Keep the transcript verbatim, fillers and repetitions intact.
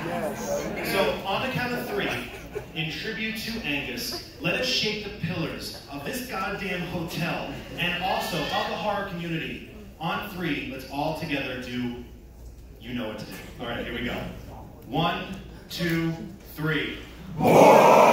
So on the count of three, in tribute to Angus, let us shake the pillars of this goddamn hotel and also of the horror community. On three, let's all together do, you know what to do. All right, here we go. One, two, three.